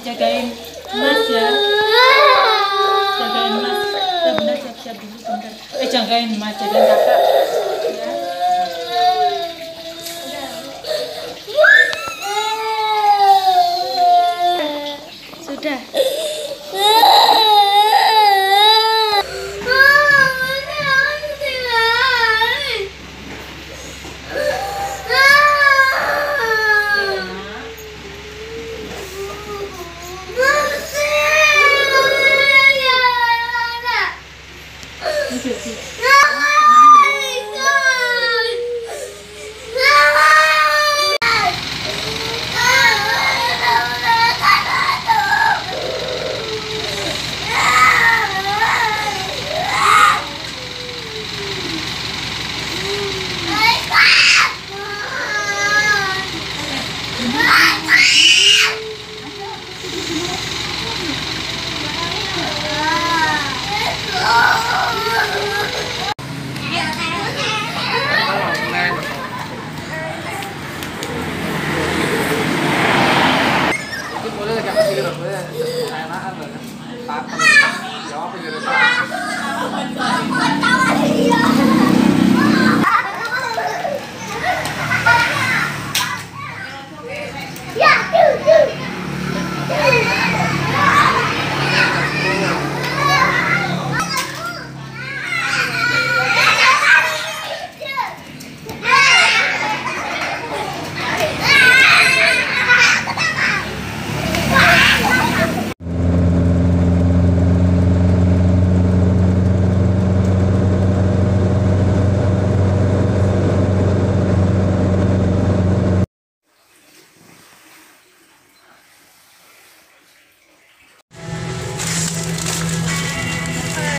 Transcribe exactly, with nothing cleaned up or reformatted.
dijagain Mas ya. Jagain Mas. Sebentar siap-siap dulu bentar. Eh jagain Mas, jagain kakak. Ya. Sudah. Boleh lagi apa sih gitu, boleh enakan loh, tak, jawab aja.